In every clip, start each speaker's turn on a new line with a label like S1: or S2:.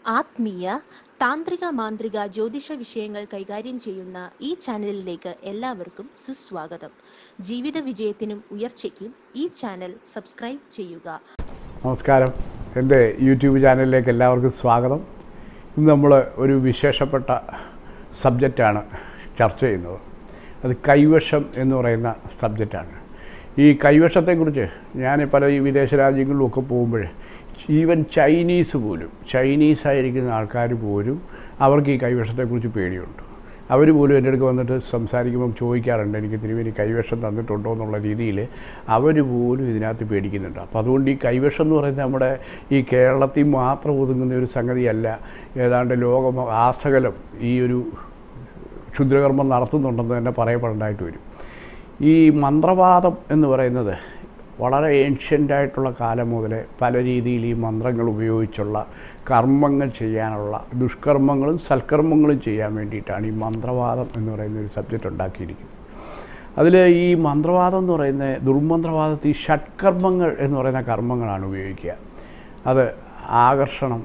S1: ആത്മീയ താന്ത്രിക മാന്ത്രിക ജ്യോതിഷ വിഷയങ്ങൾ കൈകാര്യം ചെയ്യുന്ന ഈ ചാനലിലേക്ക് എല്ലാവർക്കും സുസ്വാഗതം. ജീവിത വിജയത്തിനും ഉയർച്ചയ്ക്കും ഈ ചാനൽ സബ്സ്ക്രൈബ് ചെയ്യുക.
S2: നമസ്കാരം, എൻ്റെ യൂട്യൂബ് ചാനലിലേക്ക് എല്ലാവർക്കും സ്വാഗതം. ഇന്ന് നമ്മൾ ഒരു വിശേഷപ്പെട്ട സബ്ജക്റ്റാണ് ചർച്ച ചെയ്യുന്നത്. അത് കൈവശം എന്ന് പറയുന്ന സബ്ജക്റ്റാണ്. ഈ കൈവശത്തെക്കുറിച്ച് ഞാൻ പല ഈ വിദേശ രാജ്യങ്ങളിലുമൊക്കെ പോകുമ്പോൾ ഈവൻ ചൈനീസായിരിക്കുന്ന ആൾക്കാർ പോലും അവർക്ക് ഈ കൈവശത്തെക്കുറിച്ച് പേടിയുണ്ട്. അവർ പോലും എൻ്റെ അടുക്ക് വന്നിട്ട് സംസാരിക്കുമ്പം ചോദിക്കാറുണ്ട്, എനിക്ക് തിരുമേനി കൈവശം തന്നിട്ടുണ്ടോ എന്നുള്ള രീതിയിൽ അവർ പോലും ഇതിനകത്ത് പേടിക്കുന്നുണ്ട്. അപ്പോൾ അതുകൊണ്ട് ഈ കൈവശം എന്ന് പറയുന്നത് നമ്മുടെ ഈ കേരളത്തിൽ മാത്രം ഒതുങ്ങുന്ന ഒരു സംഗതിയല്ല. ഏതാണ്ട് ലോകം ആസകലം ഈ ഒരു ക്ഷുദ്രകർമ്മം നടത്തുന്നുണ്ടെന്ന് തന്നെ പറയപ്പെടേണ്ടതായിട്ട് വരും. ഈ മന്ത്രവാദം എന്ന് പറയുന്നത് വളരെ ഏൻഷ്യൻ്റായിട്ടുള്ള കാലം മുതലേ പല രീതിയിൽ ഈ മന്ത്രങ്ങൾ ഉപയോഗിച്ചുള്ള കർമ്മങ്ങൾ ചെയ്യാനുള്ള ദുഷ്കർമ്മങ്ങളും സൽക്കർമ്മങ്ങളും ചെയ്യാൻ വേണ്ടിയിട്ടാണ് ഈ മന്ത്രവാദം എന്ന് പറയുന്ന ഒരു സബ്ജക്റ്റ് ഉണ്ടാക്കിയിരിക്കുന്നത്. അതിൽ ഈ മന്ത്രവാദം എന്ന് പറയുന്ന ദുർമന്ത്രവാദത്തിൽ ഷഡ്കർമ്മങ്ങൾ എന്ന് പറയുന്ന കർമ്മങ്ങളാണ് ഉപയോഗിക്കുക. അത് ആകർഷണം,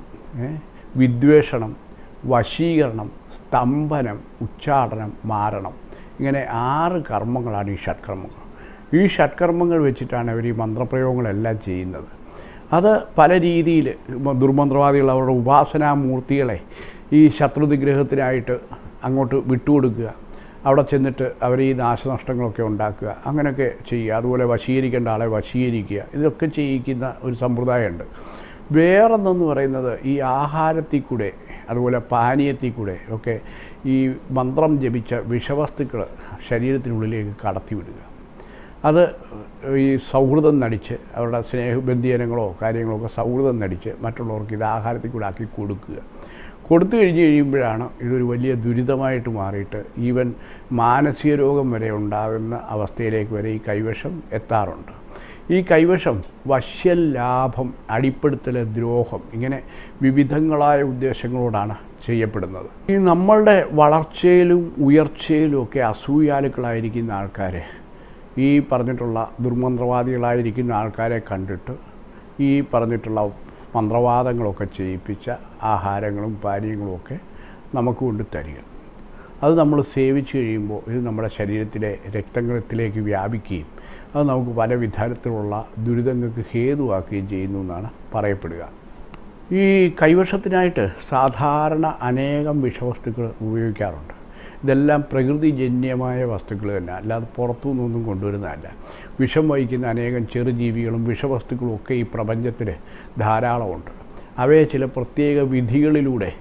S2: വിദ്വേഷണം, വശീകരണം, സ്തംഭനം, ഉച്ചാടനം, മാരണം, ഇങ്ങനെ 6 കർമ്മങ്ങളാണ് ഈ ഷഡ്കർമ്മങ്ങൾ. ഈ ഷഡ്കർമ്മങ്ങൾ വെച്ചിട്ടാണ് അവർ ഈ മന്ത്രപ്രയോഗങ്ങളെല്ലാം ചെയ്യുന്നത്. അത് പല രീതിയിൽ ദുർമന്ത്രവാദികൾ അവരുടെ ഉപാസനാമൂർത്തികളെ ഈ ശത്രുനിഗ്രഹത്തിനായിട്ട് അങ്ങോട്ട് വിട്ടുകൊടുക്കുക, അവിടെ ചെന്നിട്ട് അവർ ഈ നാശനഷ്ടങ്ങളൊക്കെ ഉണ്ടാക്കുക, അങ്ങനെയൊക്കെ ചെയ്യുക. അതുപോലെ വശീകരിക്കേണ്ട ആളെ വശീകരിക്കുക, ഇതൊക്കെ ചെയ്യിക്കുന്ന ഒരു സമ്പ്രദായമുണ്ട്. വേറൊന്നെന്ന് പറയുന്നത് ഈ ആഹാരത്തിൽ കൂടെ അതുപോലെ പാനീയത്തിൽ കൂടെ ഒക്കെ ഈ മന്ത്രം ജപിച്ച വിഷവസ്തുക്കൾ ശരീരത്തിനുള്ളിലേക്ക് കടത്തിവിടുക. അത് ഈ സൗഹൃദം നടിച്ച് അവരുടെ സ്നേഹബന്ധിജനങ്ങളോ കാര്യങ്ങളോ ഒക്കെ സൗഹൃദം നടിച്ച് മറ്റുള്ളവർക്ക് ഇത് ആഹാരത്തിൽ കൂടെ ആക്കി കൊടുത്തു കഴിയുമ്പോഴാണ് ഇതൊരു വലിയ ദുരിതമായിട്ട് മാറിയിട്ട് ഈവൻ മാനസിക രോഗം വരെ ഉണ്ടാകുന്ന അവസ്ഥയിലേക്ക് വരെ ഈ കൈവശം എത്താറുണ്ട്. ഈ കൈവശം വശ്യം, ലാഭം, അടിപ്പെടുത്തൽ, ദ്രോഹം, ഇങ്ങനെ വിവിധങ്ങളായ ഉദ്ദേശങ്ങളോടാണ് ചെയ്യപ്പെടുന്നത്. ഈ നമ്മളുടെ വളർച്ചയിലും ഉയർച്ചയിലും ഒക്കെ അസൂയാലുക്കളായിരിക്കുന്ന ആൾക്കാരെ, ഈ പറഞ്ഞിട്ടുള്ള ദുർമന്ത്രവാദികളായിരിക്കുന്ന ആൾക്കാരെ കണ്ടിട്ട് ഈ പറഞ്ഞിട്ടുള്ള മന്ത്രവാദങ്ങളൊക്കെ ചെയ്യിപ്പിച്ച ആഹാരങ്ങളും പാനീയങ്ങളും ഒക്കെ നമുക്ക് കൊണ്ട് തരിക. അത് നമ്മൾ സേവിച്ച് കഴിയുമ്പോൾ ഇത് നമ്മുടെ ശരീരത്തിലെ രക്തത്തിലേക്ക് വ്യാപിക്കുകയും അത് നമുക്ക് പല വിധത്തിലുള്ള ദുരിതങ്ങൾക്ക് ഹേതുവാക്കുകയും ചെയ്യുന്നു എന്നാണ് പറയപ്പെടുക. ഈ കൈവശത്തിനായിട്ട് സാധാരണ അനേകം വിഷവസ്തുക്കൾ ഉപയോഗിക്കാറുണ്ട്. ഇതെല്ലാം പ്രകൃതിജന്യമായ വസ്തുക്കൾ തന്നെ, അല്ലാതെ പുറത്തുനിന്നൊന്നും കൊണ്ടുവരുന്നതല്ല. വിഷം വഹിക്കുന്ന അനേകം ചെറുജീവികളും വിഷവസ്തുക്കളും ഒക്കെ ഈ പ്രപഞ്ചത്തിൽ ധാരാളമുണ്ട്. അവയെ ചില പ്രത്യേക വിധികളിലൂടെ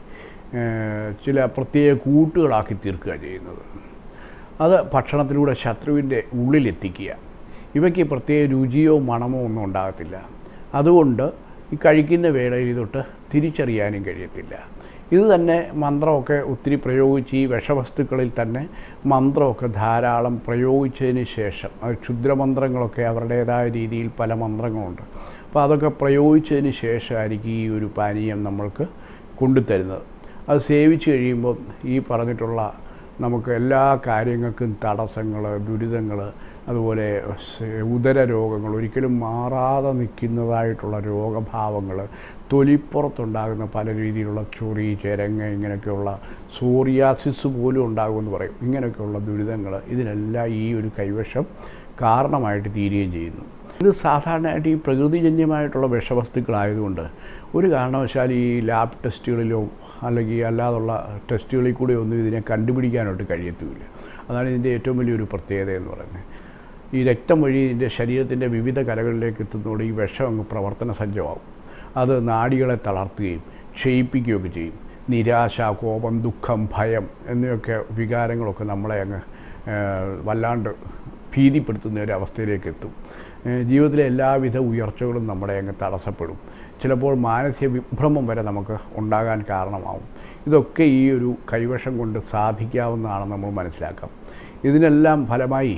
S2: ചില പ്രത്യേക കൂട്ടുകളാക്കി തീർക്കുക ചെയ്യുന്നത്. അത് ഭക്ഷണത്തിലൂടെ ശത്രുവിൻ്റെ ഉള്ളിലെത്തിക്കുക. ഇവയ്ക്ക് പ്രത്യേക രുചിയോ മണമോ ഒന്നും ഉണ്ടാകത്തില്ല. അതുകൊണ്ട് ഈ കഴിക്കുന്ന വേളയിൽ തൊട്ട് തിരിച്ചറിയാനും കഴിയത്തില്ല. ഇത് തന്നെ മന്ത്രമൊക്കെ ഒത്തിരി പ്രയോഗിച്ച് ഈ വിഷവസ്തുക്കളിൽ തന്നെ മന്ത്രമൊക്കെ ധാരാളം പ്രയോഗിച്ചതിന് ശേഷം, അത് ക്ഷുദ്രമന്ത്രങ്ങളൊക്കെ അവരുടേതായ രീതിയിൽ പല മന്ത്രങ്ങളുണ്ട്. അപ്പോൾ അതൊക്കെ പ്രയോഗിച്ചതിന് ശേഷമായിരിക്കും ഈ ഒരു പാനീയം നമ്മൾക്ക് കൊണ്ടുതരുന്നത്. അത് സേവിച്ച് കഴിയുമ്പോൾ ഈ പറഞ്ഞിട്ടുള്ള നമുക്ക് എല്ലാ കാര്യങ്ങൾക്കും തടസ്സങ്ങൾ, ദുരിതങ്ങൾ, അതുപോലെ ഉദര രോഗങ്ങൾ, ഒരിക്കലും മാറാതെ നിൽക്കുന്നതായിട്ടുള്ള രോഗഭാവങ്ങൾ, തൊലിപ്പുറത്തുണ്ടാകുന്ന പല രീതിയിലുള്ള ചൊറി, ചെരങ്ങ, ഇങ്ങനെയൊക്കെയുള്ള സോറിയാസിസ് പോലും ഉണ്ടാകുമെന്ന് പറയും. ഇങ്ങനെയൊക്കെയുള്ള ദുരിതങ്ങൾ ഇതിനെല്ലാം ഈ ഒരു കൈവശം കാരണമായിട്ട് തീരുകയും ചെയ്യുന്നു. ഇത് സാധാരണയായിട്ട് ഈ പ്രകൃതിജന്യമായിട്ടുള്ള വിഷവസ്തുക്കളായതുകൊണ്ട് ഒരു കാരണവശാൽ ഈ ലാബ് ടെസ്റ്റുകളിലോ അല്ലെങ്കിൽ അല്ലാതുള്ള ടെസ്റ്റുകളിൽ കൂടെ ഒന്നും ഇതിനെ കണ്ടുപിടിക്കാനായിട്ട് കഴിയത്തുമില്ല. അതാണ് ഇതിൻ്റെ ഏറ്റവും വലിയൊരു പ്രത്യേകത എന്ന് പറയുന്നത്. ഈ രക്തം വഴി ഇതിൻ്റെ ശരീരത്തിൻ്റെ വിവിധ കലകളിലേക്ക് എത്തുന്നതോടെ ഈ വിഷം അങ്ങ് പ്രവർത്തന സജ്ജമാവും. അത് നാഡികളെ തളർത്തുകയും ക്ഷയിപ്പിക്കുകയൊക്കെ ചെയ്യും. നിരാശ, കോപം, ദുഃഖം, ഭയം എന്നിവയൊക്കെ വികാരങ്ങളൊക്കെ നമ്മളെ അങ്ങ് വല്ലാണ്ട് ഭീതിപ്പെടുത്തുന്ന ഒരു അവസ്ഥയിലേക്ക് എത്തും. ജീവിതത്തിലെ എല്ലാവിധ ഉയർച്ചകളും നമ്മുടെ അങ്ങ് തടസ്സപ്പെടും. ചിലപ്പോൾ മാനസിക വിഭ്രമം വരെ നമുക്ക് ഉണ്ടാകാൻ കാരണമാവും. ഇതൊക്കെ ഈ ഒരു കൈവശം കൊണ്ട് സാധിക്കാവുന്നതാണെന്ന് നമ്മൾ മനസ്സിലാക്കാം. ഇതിനെല്ലാം ഫലമായി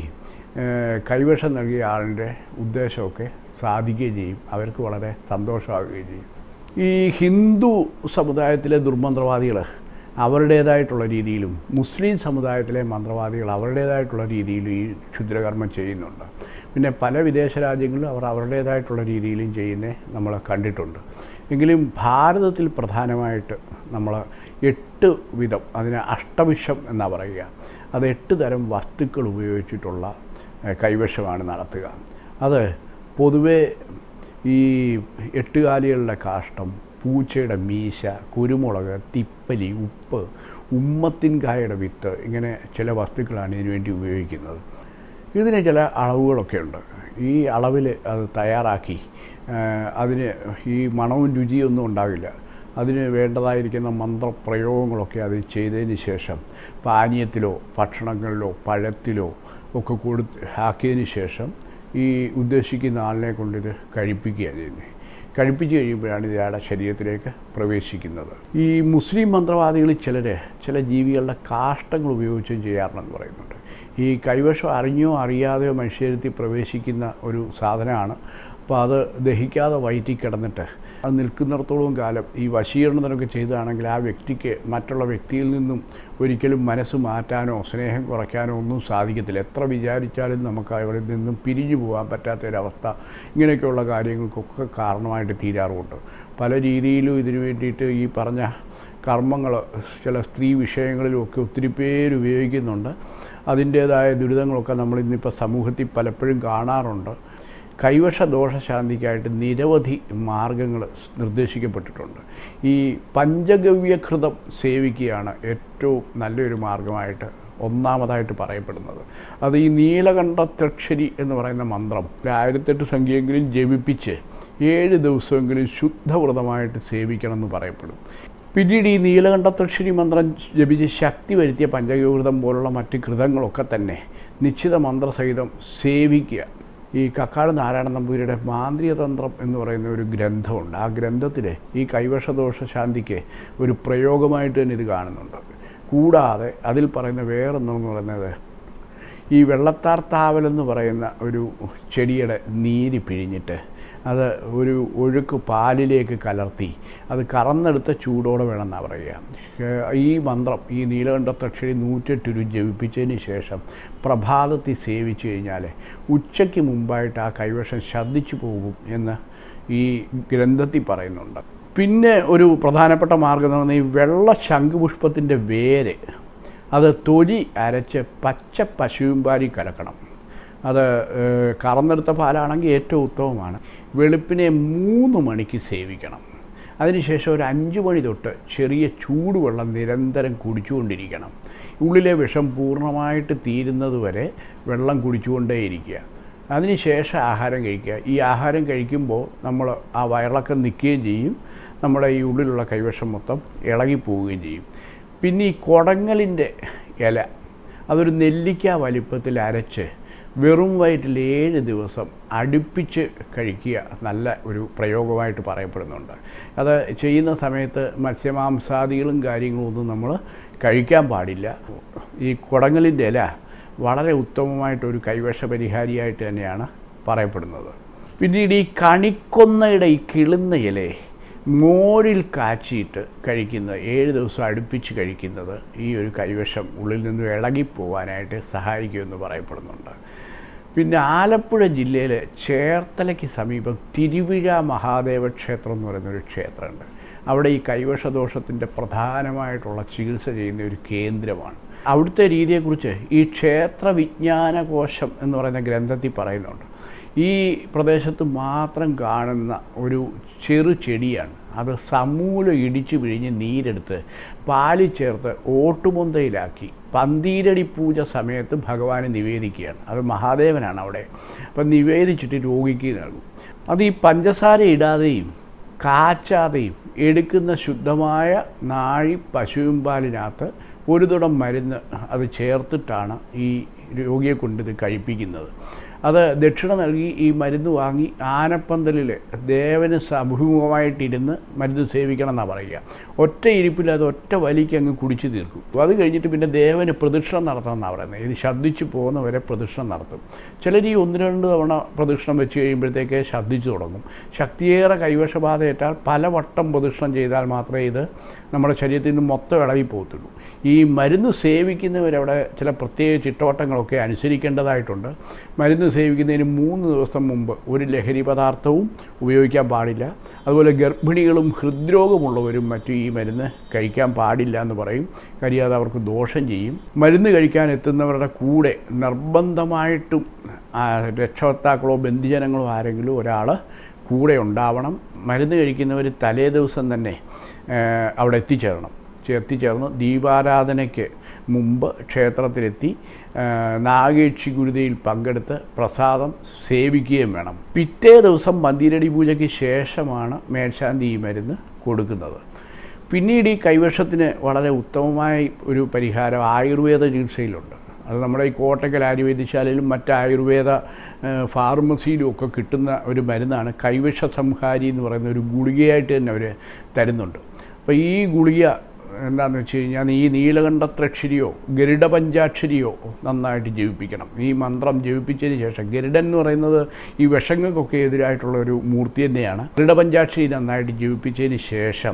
S2: കൈവശം നൽകിയ ആളിൻ്റെ ഉദ്ദേശമൊക്കെ സാധിക്കുകയും ചെയ്യും. അവർക്ക് വളരെ സന്തോഷമാകുകയും ചെയ്യും. ഈ ഹിന്ദു സമുദായത്തിലെ ദുർമന്ത്രവാദികൾ അവരുടേതായിട്ടുള്ള രീതിയിലും മുസ്ലിം സമുദായത്തിലെ മന്ത്രവാദികൾ അവരുടേതായിട്ടുള്ള രീതിയിലും ഈ ക്ഷുദ്രകർമ്മം ചെയ്യുന്നുണ്ട്. പിന്നെ പല വിദേശ രാജ്യങ്ങളിലും അവർ അവരുടേതായിട്ടുള്ള രീതിയിലും ചെയ്യുന്നത് നമ്മൾ കണ്ടിട്ടുണ്ട്. എങ്കിലും ഭാരതത്തിൽ പ്രധാനമായിട്ട് നമ്മൾ 8 വിധം, അതിന് അഷ്ടവിഷം എന്നാണ് പറയുക, അത് 8 തരം വസ്തുക്കൾ ഉപയോഗിച്ചിട്ടുള്ള കൈവശമാണ് നടത്തുക. അത് പൊതുവേ ഈ 8 കാലികളുടെ കാഷ്ടം, പൂച്ചയുടെ മീശ, കുരുമുളക്, തിപ്പലി, ഉപ്പ്, ഉമ്മത്തിൻകായയുടെ വിത്ത്, ഇങ്ങനെ ചില വസ്തുക്കളാണ് ഇതിനു വേണ്ടി ഉപയോഗിക്കുന്നത്. ഇതിന് ചില അളവുകളൊക്കെ ഉണ്ട്. ഈ അളവിൽ അത് തയ്യാറാക്കി അതിന് ഈ മണവും രുചിയൊന്നും ഉണ്ടാകില്ല. അതിന് വേണ്ടതായിരിക്കുന്ന മന്ത്രപ്രയോഗങ്ങളൊക്കെ അത് ചെയ്തതിന് ശേഷം പാനീയത്തിലോ ഭക്ഷണങ്ങളിലോ പഴത്തിലോ ഒക്കെ ആക്കിയതിന് ശേഷം ഈ ഉദ്ദേശിക്കുന്ന ആളിനെ കൊണ്ടിത് കഴിപ്പിക്കുകയാണ് ചെയ്യുന്നത്. കഴിപ്പിച്ച് കഴിയുമ്പോഴാണ് ഇത് അയാളുടെ ശരീരത്തിലേക്ക് പ്രവേശിക്കുന്നത്. ഈ മുസ്ലിം മന്ത്രവാദികളിൽ ചില ജീവികളുടെ കാഷ്ടങ്ങൾ ഉപയോഗിച്ചും ചെയ്യാറുണ്ടെന്ന് പറയുന്നുണ്ട്. ഈ കൈവശം അറിഞ്ഞോ അറിയാതെയോ മനുഷ്യരിൽ പ്രവേശിക്കുന്ന ഒരു സാധനമാണ്. അപ്പോൾ അത് ദഹിക്കാതെ വയറ്റിൽ കിടന്നിട്ട് അത് നിൽക്കുന്നിടത്തോളം കാലം ഈ വശീകരണത്തിനൊക്കെ ചെയ്തതാണെങ്കിൽ ആ വ്യക്തിക്ക് മറ്റുള്ള വ്യക്തിയിൽ നിന്നും ഒരിക്കലും മനസ്സ് മാറ്റാനോ സ്നേഹം കുറയ്ക്കാനോ ഒന്നും സാധിക്കത്തില്ല. എത്ര വിചാരിച്ചാലും നമുക്ക് അവിടെ നിന്നും പിരിഞ്ഞു പോകാൻ പറ്റാത്തൊരവസ്ഥ ഇങ്ങനെയൊക്കെയുള്ള കാര്യങ്ങൾക്കൊക്കെ കാരണമായിട്ട് തീരാറുമുണ്ട്. പല രീതിയിലും ഇതിനു വേണ്ടിയിട്ട് ഈ പറഞ്ഞ കർമ്മങ്ങൾ ചില സ്ത്രീ വിഷയങ്ങളിലുമൊക്കെ ഒത്തിരി പേര് ഉപയോഗിക്കുന്നുണ്ട്. അതിൻ്റേതായ ദുരിതങ്ങളൊക്കെ നമ്മളിന്നിപ്പോൾ സമൂഹത്തിൽ പലപ്പോഴും കാണാറുണ്ട്. കൈവശ ദോഷശാന്തിക്കായിട്ട് നിരവധി മാർഗങ്ങൾ നിർദ്ദേശിക്കപ്പെട്ടിട്ടുണ്ട്. ഈ പഞ്ചഗവ്യഘൃതം സേവിക്കുകയാണ് ഏറ്റവും നല്ലൊരു മാർഗമായിട്ട് ഒന്നാമതായിട്ട് പറയപ്പെടുന്നത്. അത് ഈ നീലകണ്ഠത്തക്ഷരി എന്ന് പറയുന്ന മന്ത്രം 1008 സംഖ്യയെങ്കിലും ജപിപ്പിച്ച് 7 ദിവസമെങ്കിലും ശുദ്ധവ്രതമായിട്ട് സേവിക്കണമെന്ന് പറയപ്പെടും. പിന്നീട് ഈ നീലകണ്ഠത്തക്ഷരി മന്ത്രം ജപിച്ച് ശക്തി വരുത്തിയ പഞ്ചഗവ്യഘൃതം പോലുള്ള മറ്റ് ഘൃതങ്ങളൊക്കെ തന്നെ നിശ്ചിത മന്ത്രസഹിതം സേവിക്കുക. ഈ കക്കാട് നാരായണ നമ്പൂതിരിയുടെ മാന്ത്രികതന്ത്രം എന്ന് പറയുന്ന ഒരു ഗ്രന്ഥമുണ്ട്. ആ ഗ്രന്ഥത്തിൽ ഈ കൈവശദോഷ ശാന്തിക്ക് ഒരു പ്രയോഗമായിട്ട് തന്നെ ഇത് കാണുന്നുണ്ട്. കൂടാതെ അതിൽ പറയുന്ന വേറൊന്നെന്ന് പറയുന്നത് ഈ വെള്ളത്താർത്താവലെന്ന് പറയുന്ന ഒരു ചെടിയുടെ നീര് പിഴിഞ്ഞിട്ട് അത് ഒരു ഒഴുക്ക് പാലിലേക്ക് കലർത്തി അത് കറന്നെടുത്ത ചൂടോടെ വേണമെന്നാണ് പറയുക. ഈ മന്ത്രം ഈ നീലകണ്ഠത്തക്ഷരി 108 ജപിപ്പിച്ചതിന് ശേഷം പ്രഭാതത്തിൽ സേവിച്ചു കഴിഞ്ഞാൽ ഉച്ചയ്ക്ക് മുമ്പായിട്ട് ആ കൈവശം ശബ്ദിച്ചു പോകും എന്ന് ഈ ഗ്രന്ഥത്തിൽ പറയുന്നുണ്ട്. പിന്നെ ഒരു പ്രധാനപ്പെട്ട മാർഗ്ഗം എന്ന് പറഞ്ഞാൽ ഈ വെള്ള ശംഖുപുഷ്പത്തിൻ്റെ വേര് അത് തൊലി അരച്ച് പച്ച പശുവിൻപാലിൽ കലക്കണം. അത് കറന്നെടുത്ത പാലാണെങ്കിൽ ഏറ്റവും ഉത്തമമാണ്. വെളുപ്പിനെ 3 മണിക്ക് സേവിക്കണം. അതിനുശേഷം ഒരു 5 മണി തൊട്ട് ചെറിയ ചൂടുവെള്ളം നിരന്തരം കുടിച്ചുകൊണ്ടിരിക്കണം. ഉള്ളിലെ വിഷം പൂർണ്ണമായിട്ട് തീരുന്നത് വരെ വെള്ളം കുടിച്ചുകൊണ്ടേയിരിക്കുക. അതിനുശേഷം ആഹാരം കഴിക്കുക. ഈ ആഹാരം കഴിക്കുമ്പോൾ നമ്മൾ ആ വയറിളക്കം നിൽക്കുകയും ചെയ്യും, നമ്മുടെ ഈ ഉള്ളിലുള്ള കൈവശം മൊത്തം ഇളകിപ്പോവുകയും ചെയ്യും. പിന്നെ ഈ കൊടങ്ങലിൻ്റെ ഇല അതൊരു നെല്ലിക്ക വലിപ്പത്തിൽ അരച്ച് വെറും വയറ്റിൽ 7 ദിവസം അടുപ്പിച്ച് കഴിക്കുക നല്ല ഒരു പ്രയോഗമായിട്ട് പറയപ്പെടുന്നുണ്ട്. അത് ചെയ്യുന്ന സമയത്ത് മത്സ്യമാംസാദികളും കാര്യങ്ങളും ഒന്നും നമ്മൾ കഴിക്കാൻ പാടില്ല. ഈ കൊടങ്ങലിൻ്റെ ഇല വളരെ ഉത്തമമായിട്ടൊരു കൈവശ പരിഹാരിയായിട്ട് തന്നെയാണ് പറയപ്പെടുന്നത്. പിന്നീട് ഈ കണിക്കൊന്നയുടെ ഈ കിളുന്ന ഇലയെ മോരിൽ കാച്ചിയിട്ട് കഴിക്കുന്നത് 7 ദിവസം അടുപ്പിച്ച് കഴിക്കുന്നത് ഈ ഒരു കൈവശം ഉള്ളിൽ നിന്നും ഇളകിപ്പോവാനായിട്ട് സഹായിക്കുമെന്ന് പറയപ്പെടുന്നുണ്ട്. പിന്നെ ആലപ്പുഴ ജില്ലയിലെ ചേർത്തലയ്ക്ക് സമീപം തിരുവിഴ മഹാദേവ ക്ഷേത്രം എന്ന് പറയുന്നൊരു ക്ഷേത്രമുണ്ട്. അവിടെ ഈ കൈവശദോഷത്തിൻ്റെ പ്രധാനമായിട്ടുള്ള ചികിത്സ ചെയ്യുന്ന ഒരു കേന്ദ്രമാണ്. അവിടുത്തെ രീതിയെക്കുറിച്ച് ഈ ക്ഷേത്ര വിജ്ഞാനകോശം എന്ന് പറയുന്ന ഗ്രന്ഥത്തിൽ പറയുന്നുണ്ട്. ഈ പ്രദേശത്ത് മാത്രം കാണുന്ന ഒരു ചെറു ചെടിയാണ്. അത് സമൂലം ഇടിച്ചു പിഴിഞ്ഞ് നീരെടുത്ത് പാലിൽ ചേർത്ത് ഓട്ടുമൊന്തയിലാക്കി പന്തീരടി പൂജ സമയത്ത് ഭഗവാന് നിവേദിക്കുകയാണ്. അത് മഹാദേവനാണ് അവിടെ. അപ്പം നിവേദിച്ചിട്ട് രോഗിക്ക് നൽകും. അത് ഈ പഞ്ചസാര ഇടാതെയും കാച്ചാതെയും എടുക്കുന്ന ശുദ്ധമായ നാഴി പശുവിൻപാലിനകത്ത് ഒരു തുടം മരുന്ന് അത് ചേർത്തിട്ടാണ് ഈ രോഗിയെ കൊണ്ട് ഇത് കഴിപ്പിക്കുന്നത്. അത് ദക്ഷിണ നൽകി ഈ മരുന്ന് വാങ്ങി ആനപ്പന്തലിൽ ദേവന് അഭിമുഖമായിട്ടിരുന്ന് മരുന്ന് സേവിക്കണം എന്നാണ് പറയുക. ഒറ്റ ഇരിപ്പിൽ അത് ഒറ്റ വലിക്ക് അങ്ങ് കുടിച്ചു തീർക്കും. അത് കഴിഞ്ഞിട്ട് പിന്നെ ദേവന് പ്രദക്ഷിണം നടത്തണം എന്നാണ് പറയുന്നത്. ഇത് ശബ്ദിച്ച് പോകുന്നവരെ പ്രദക്ഷിണം നടത്തും. ചിലർ ഈ 1-2 തവണ പ്രദക്ഷിണം വെച്ച് കഴിയുമ്പോഴത്തേക്ക് ശബ്ദിച്ചു തുടങ്ങും. ശക്തിയേറെ കൈവശബാധയേറ്റാൽ പല വട്ടം പ്രദക്ഷിണം ചെയ്താൽ മാത്രമേ ഇത് നമ്മുടെ ശരീരത്തിൽ നിന്ന് മൊത്തം ഇളകി പോകത്തുള്ളൂ. ഈ മരുന്ന് സേവിക്കുന്നവരവിടെ ചില പ്രത്യേക ചിട്ടവട്ടങ്ങളൊക്കെ അനുസരിക്കേണ്ടതായിട്ടുണ്ട്. മരുന്ന് സേവിക്കുന്നതിന് 3 ദിവസം മുമ്പ് ഒരു ലഹരി പദാർത്ഥവും ഉപയോഗിക്കാൻ പാടില്ല. അതുപോലെ ഗർഭിണികളും ഹൃദ്രോഗമുള്ളവരും മറ്റും ഈ മരുന്ന് കഴിക്കാൻ പാടില്ല എന്ന് പറയും. കാര്യം അത് അവർക്ക് ദോഷം ചെയ്യും. മരുന്ന് കഴിക്കാൻ എത്തുന്നവരുടെ കൂടെ നിർബന്ധമായിട്ടും രക്ഷകർത്താക്കളോ ബന്ധുജനങ്ങളോ ആരെങ്കിലും ഒരാൾ കൂടെ ഉണ്ടാവണം. മരുന്ന് കഴിക്കുന്നവർ തലേ ദിവസം തന്നെ അവിടെ എത്തിച്ചേർന്ന് ദീപാരാധനയ്ക്ക് മുമ്പ് ക്ഷേത്രത്തിലെത്തി നാഗേക്ഷി ഗുരുതയിൽ പങ്കെടുത്ത് പ്രസാദം സേവിക്കുകയും വേണം. പിറ്റേ ദിവസം മന്ദിരടി പൂജയ്ക്ക് ശേഷമാണ് മേൽശാന്തി ഈ മരുന്ന് കൊടുക്കുന്നത്. പിന്നീട് ഈ കൈവശത്തിന് വളരെ ഉത്തമമായ ഒരു പരിഹാരം ആയുർവേദ ചികിത്സയിലുണ്ട്. അത് നമ്മുടെ ഈ കോട്ടക്കൽ ആയുർവേദശാലയിലും മറ്റ് ആയുർവേദ ഫാർമസിയിലും ഒക്കെ കിട്ടുന്ന ഒരു മരുന്നാണ് കൈവിഷ സംഹാരി എന്ന് പറയുന്ന ഒരു ഗുളികയായിട്ട് തന്നെ അവർ തരുന്നുണ്ട്. അപ്പോൾ ഈ ഗുളിക എന്താണെന്ന് വെച്ച് കഴിഞ്ഞാൽ ഈ നീലകണ്ഠത്രക്ഷരിയോ ഗരുഡ പഞ്ചാക്ഷരിയോ നന്നായിട്ട് ജപിപ്പിക്കണം. ഈ മന്ത്രം ജപിപ്പിച്ചതിന് ശേഷം, ഗരുഡൻ എന്ന് പറയുന്നത് ഈ വിഷങ്ങൾക്കൊക്കെ എതിരായിട്ടുള്ള ഒരു മൂർത്തി തന്നെയാണ്. ഗരുഡ പഞ്ചാക്ഷരി നന്നായിട്ട് ജപിപ്പിച്ചതിന് ശേഷം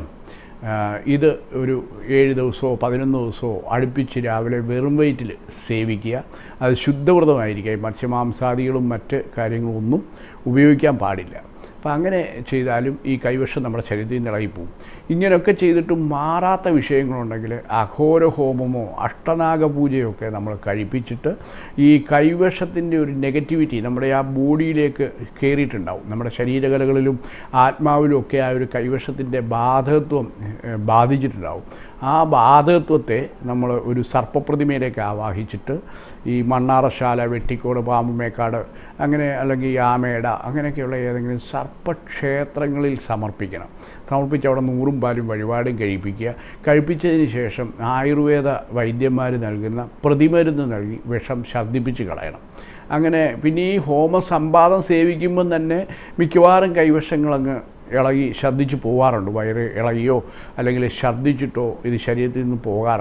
S2: ഇത് ഒരു 7 ദിവസമോ 11 ദിവസമോ അടുപ്പിച്ച് രാവിലെ വെറും വയറ്റിൽ സേവിക്കുക. അത് ശുദ്ധവ്രതമായിരിക്കുക. മത്സ്യമാംസാദികളും മറ്റ് കാര്യങ്ങളും ഒന്നും ഉപയോഗിക്കാൻ പാടില്ല. അപ്പോൾ അങ്ങനെ ചെയ്താലും ഈ കൈവശം നമ്മുടെ ശരീരത്തിൽ നിന്ന് ഇളകിപ്പോവും. ഇങ്ങനെയൊക്കെ ചെയ്തിട്ടും മാറാത്ത വിഷയങ്ങളുണ്ടെങ്കിൽ അഘോര ഹോമമോ അഷ്ടനാഗപൂജയോ ഒക്കെ നമ്മൾ കഴിപ്പിച്ചിട്ട് ഈ കൈവശത്തിൻ്റെ ഒരു നെഗറ്റിവിറ്റി നമ്മുടെ ആ ബോഡിയിലേക്ക് കയറിയിട്ടുണ്ടാവും. നമ്മുടെ ശരീരകലകളിലും ആത്മാവിലും ഒക്കെ ആ ഒരു കൈവശത്തിൻ്റെ ബാധകത്വം ബാധിച്ചിട്ടുണ്ടാവും. ആ ബാധകത്വത്തെ നമ്മൾ ഒരു സർപ്പപ്രതിമയിലേക്ക് ആവാഹിച്ചിട്ട് ഈ മണ്ണാറശാല, വെട്ടിക്കോട്, പാമ്പുമേക്കാട് അങ്ങനെ അല്ലെങ്കിൽ ആമേട അങ്ങനെയൊക്കെയുള്ള ഏതെങ്കിലും സർപ്പക്ഷേത്രങ്ങളിൽ സമർപ്പിച്ച് അവിടെ 100 പാലും വഴിപാടും കഴിപ്പിച്ചതിന് ശേഷം ആയുർവേദ വൈദ്യന്മാർ നൽകുന്ന പ്രതിമരുന്ന് നൽകി വിഷം ഛർദ്ദിപ്പിച്ച് കളയണം. അങ്ങനെ പിന്നെ ഈ ഹോമസമ്പാദം സേവിക്കുമ്പം തന്നെ മിക്കവാറും കൈവശങ്ങളങ്ങ് ഇളകി ഛർദ്ദിച്ച് പോകാറുണ്ട്. വയറ് ഇളകിയോ അല്ലെങ്കിൽ ഛർദ്ദിച്ചിട്ടോ ഇത് ശരീരത്തിൽ നിന്ന്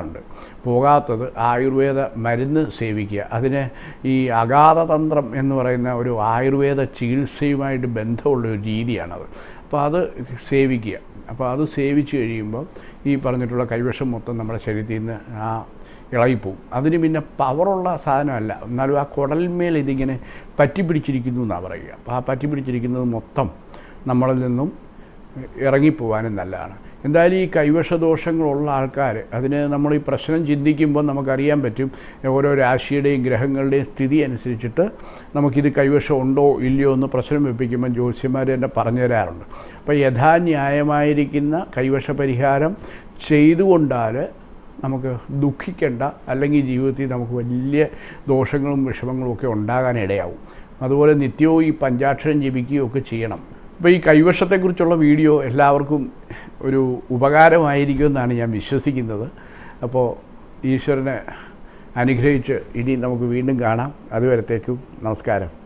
S2: പോകാത്തത് ആയുർവേദ മരുന്ന് സേവിക്കുക. അതിന് ഈ അഗാധതന്ത്രം എന്ന് പറയുന്ന ഒരു ആയുർവേദ ചികിത്സയുമായിട്ട് ബന്ധമുള്ള ഒരു രീതിയാണത്. അപ്പോൾ അത് സേവിക്കുക. അപ്പോൾ അത് സേവിച്ച് കഴിയുമ്പോൾ ഈ പറഞ്ഞിട്ടുള്ള കൈവശം മൊത്തം നമ്മുടെ ശരീരത്തിൽ നിന്ന് ഇളകിപ്പോവും. അതിന് പിന്നെ പവറുള്ള സാധനമല്ല, എന്നാലും ആ കുടലിന്മേൽ ഇതിങ്ങനെ പറ്റിപ്പിടിച്ചിരിക്കുന്നു എന്നാണ് പറയുക. അപ്പോൾ ആ പറ്റിപ്പിടിച്ചിരിക്കുന്നത് മൊത്തം നമ്മളിൽ നിന്നും ഇറങ്ങിപ്പോവാനും നല്ലതാണ്. എന്തായാലും ഈ കൈവശദോഷങ്ങളുള്ള ആൾക്കാർ അതിന് നമ്മൾ ഈ പ്രശ്നം ചിന്തിക്കുമ്പോൾ നമുക്കറിയാൻ പറ്റും ഓരോ രാശിയുടെയും ഗ്രഹങ്ങളുടെയും സ്ഥിതി അനുസരിച്ചിട്ട് നമുക്കിത് കൈവശം ഉണ്ടോ ഇല്ലയോ എന്ന് പ്രശ്നം വെപ്പിക്കുമ്പോൾ ജ്യോത്സ്യന്മാർ തന്നെ പറഞ്ഞു തരാറുണ്ട്. അപ്പോൾ യഥാന്യായമായിരിക്കുന്ന കൈവശ പരിഹാരം ചെയ്തുകൊണ്ടാൽ നമുക്ക് ദുഃഖിക്കേണ്ട, അല്ലെങ്കിൽ ജീവിതത്തിൽ നമുക്ക് വലിയ ദോഷങ്ങളും വിഷമങ്ങളും ഒക്കെ ഉണ്ടാകാനിടയാവും. അതുപോലെ നിത്യവും ഈ പഞ്ചാക്ഷരം ജപിക്കുകയൊക്കെ ചെയ്യണം. അപ്പോൾ ഈ കൈവശത്തെക്കുറിച്ചുള്ള വീഡിയോ എല്ലാവർക്കും ഒരു ഉപകാരമായിരിക്കുമെന്നാണ് ഞാൻ വിശ്വസിക്കുന്നത്. അപ്പോൾ ഈശ്വരനെ അനുഗ്രഹിച്ച് ഇനി നമുക്ക് വീണ്ടും കാണാം. അതുവരത്തേക്കും നമസ്കാരം.